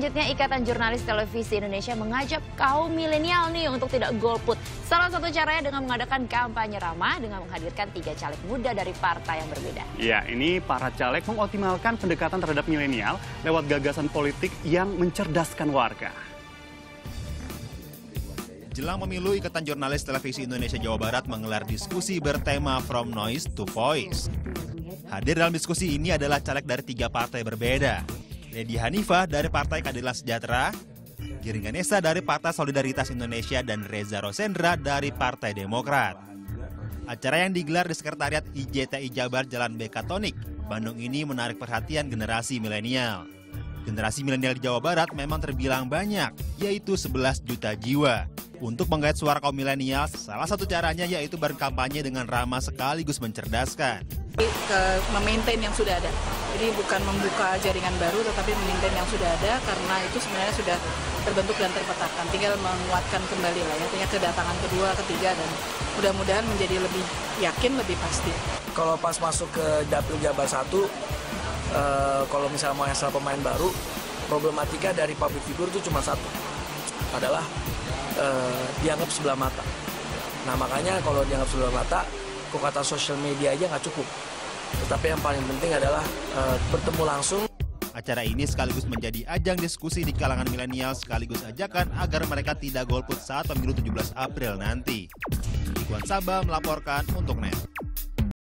Selanjutnya, Ikatan Jurnalis Televisi Indonesia mengajak kaum milenial nih untuk tidak golput. Salah satu caranya dengan mengadakan kampanye ramah dengan menghadirkan 3 caleg muda dari partai yang berbeda. Ya, ini para caleg mengoptimalkan pendekatan terhadap milenial lewat gagasan politik yang mencerdaskan warga. Jelang pemilu, Ikatan Jurnalis Televisi Indonesia Jawa Barat menggelar diskusi bertema From Noise to Voice. Hadir dalam diskusi ini adalah caleg dari 3 partai berbeda. Lady Hanifah dari Partai Keadilan Sejahtera, Giring Ganesa dari Partai Solidaritas Indonesia, dan Reza Rosendra dari Partai Demokrat. Acara yang digelar di Sekretariat IJTI Jabar Jalan Bekatonik, Bandung ini menarik perhatian generasi milenial. Generasi milenial di Jawa Barat memang terbilang banyak, yaitu 11 juta jiwa. Untuk menggait suara kaum milenial, salah satu caranya yaitu berkampanye dengan ramah sekaligus mencerdaskan. Memaintain yang sudah ada. Jadi bukan membuka jaringan baru, tetapi memaintain yang sudah ada, karena itu sebenarnya sudah terbentuk dan terpetakan. Tinggal menguatkan kembali lah ya, tinggal kedatangan kedua, ketiga, dan mudah-mudahan menjadi lebih yakin, lebih pasti. Kalau pas masuk ke Dapil Jabar 1, kalau misalnya mau asal pemain baru, problematika dari public figure itu cuma satu, adalah dianggap sebelah mata. Nah makanya kalau dianggap sebelah mata, kok kata sosial media aja nggak cukup. Tetapi yang paling penting adalah bertemu langsung. Acara ini sekaligus menjadi ajang diskusi di kalangan milenial sekaligus ajakan agar mereka tidak golput saat pemilu 17 April nanti. Iwan Sabah melaporkan untuk NET.